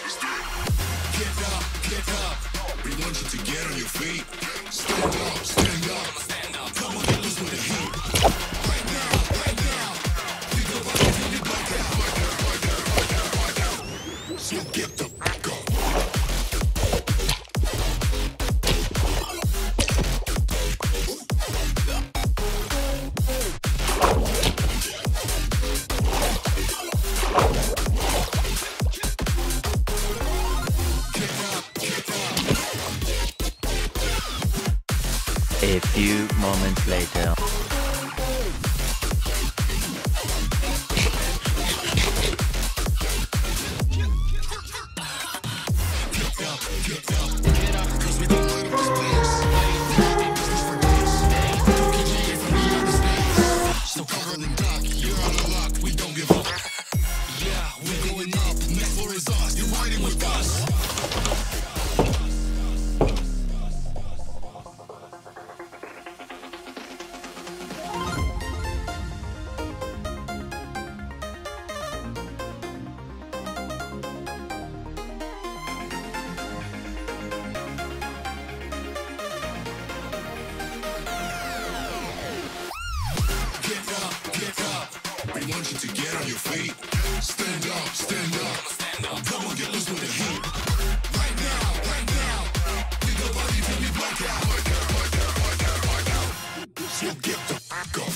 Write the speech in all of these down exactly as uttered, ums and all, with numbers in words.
A few moments later. I want you to get on your feet. Stand up, stand up, stand up. Come on, get loose with the heat. Right now, right now. Think about it till you black out. Black out, black out, black out, black out. So get the fuck up.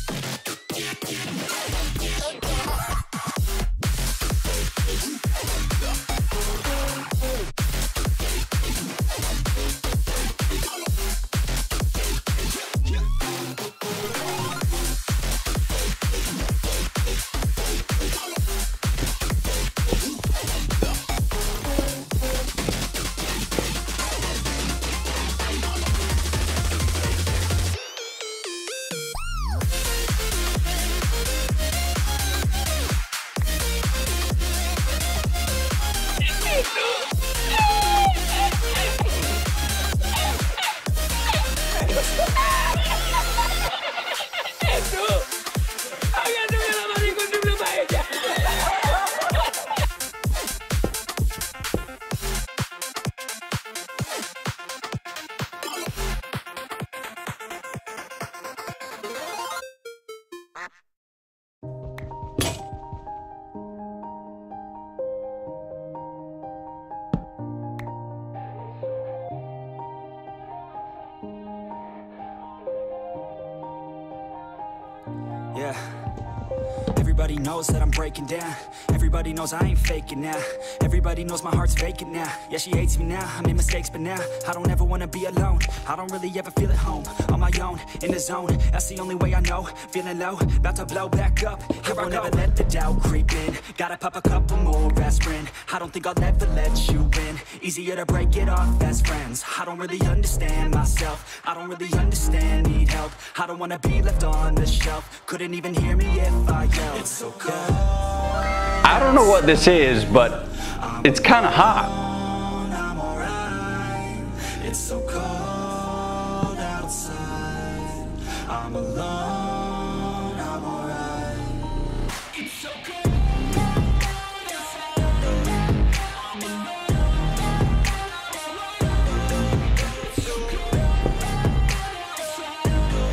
Yeah, everybody knows that I'm breaking down. Everybody knows I ain't faking now. Everybody knows my heart's vacant now. Yeah, she hates me now, I made mistakes but now I don't ever wanna be alone. I don't really ever feel at home. On my own, in the zone, that's the only way I know. Feeling low, about to blow back up. Here I won't ever let the doubt creep in. Gotta pop a couple more aspirin. I don't think I'll ever let you in. Easier to break it off as friends. I don't really understand myself. I don't really understand, need help. I don't wanna be left on the shelf. Couldn't even hear me if I yelled. It's so cold. I don't know what this is, but it's kind of hot. I'm alright. It's so cold outside. I'm alone. I'm alright. It's so cold outside. I'm alone. It's so cold outside.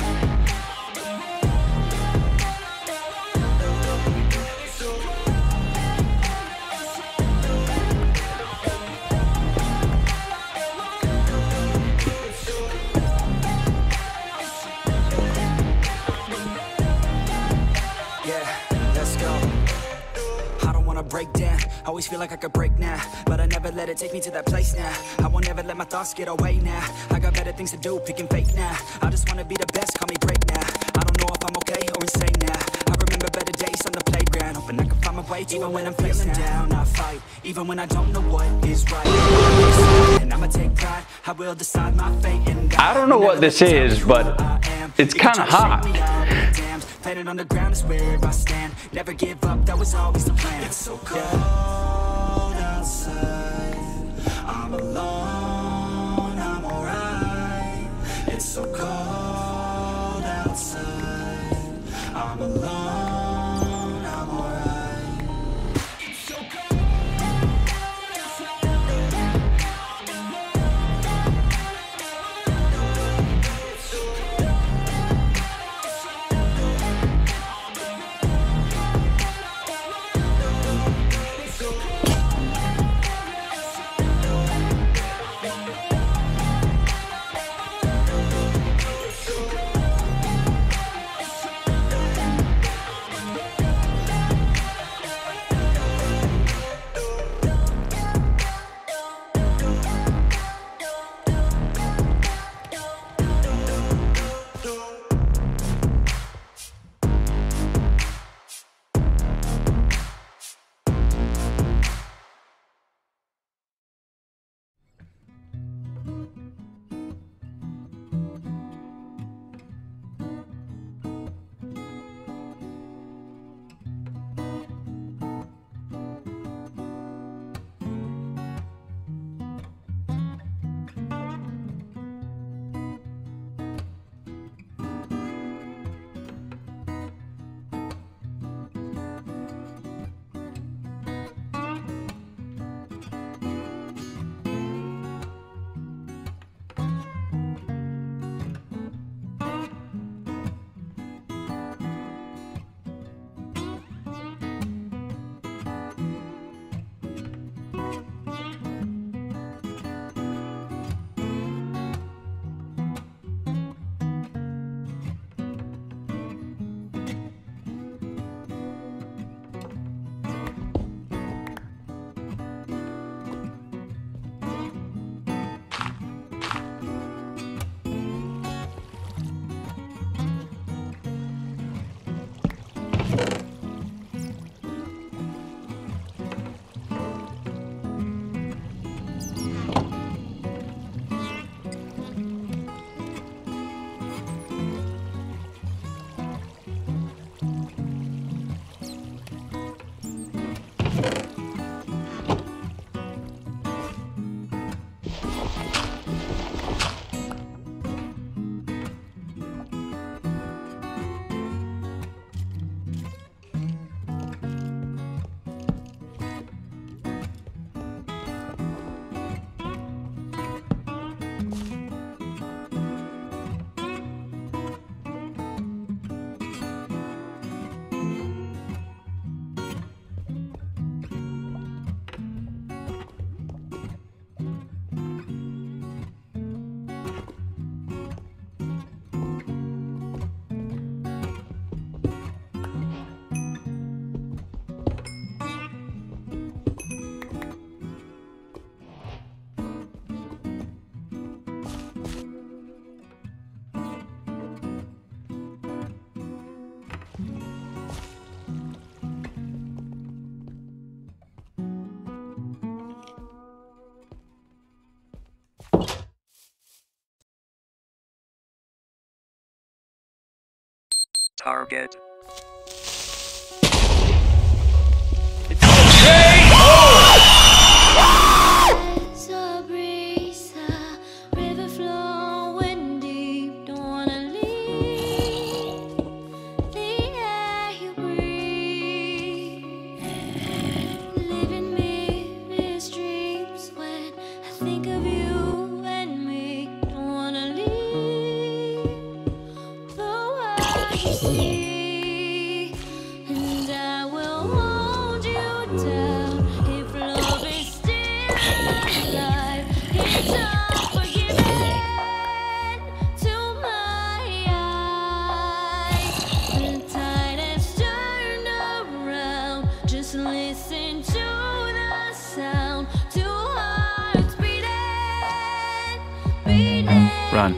Break down, always feel like I could break now, but I never let it take me to that place now. I won't ever let my thoughts get away now. I got better things to do, picking fate now. I just wanna be the best, call me break now. I don't know if I'm okay or insane now. I remember better days on the playground, hoping I can find my way. Even when I'm feeling down, I fight. Even when I don't know what is right, and I'ma take pride. I will decide my fate. And I don't know what this is, but it's kind of hot. Planet on the ground is where I stand. Never give up, that was always the plan. It's so cold outside. I'm alone, I'm alright. It's so cold outside. I'm alone, I'm alright. It's so cold outside. target. Run.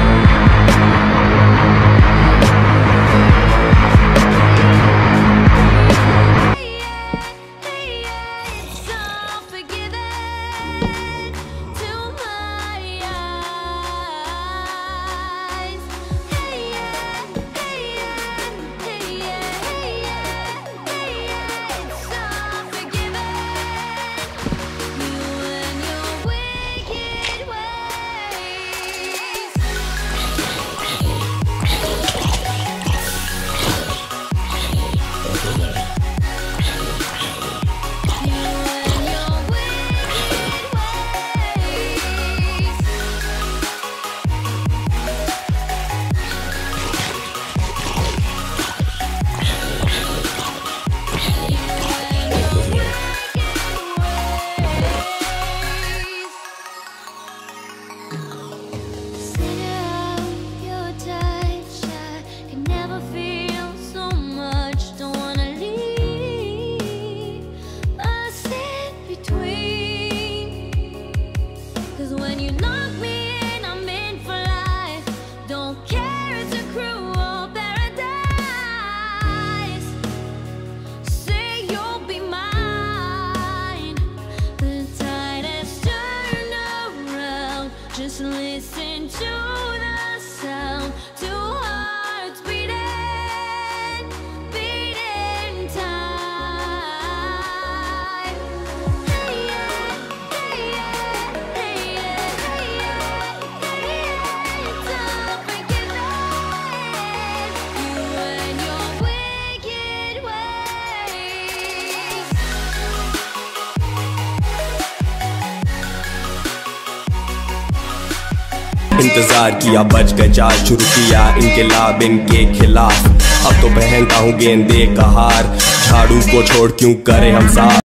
Just listen to the sound, two hearts beating, beating time. Hey yeah, hey yeah, hey yeah, hey yeah, hey yeah. Don't forget that you and your wicked ways. इंतजार किया बच गए चार, शुरू किया इनकलाब इनके खिलाफ। अब तो पहनता हूँ गेंदे का हार, झाड़ू को छोड़ क्यों करे हम साथ।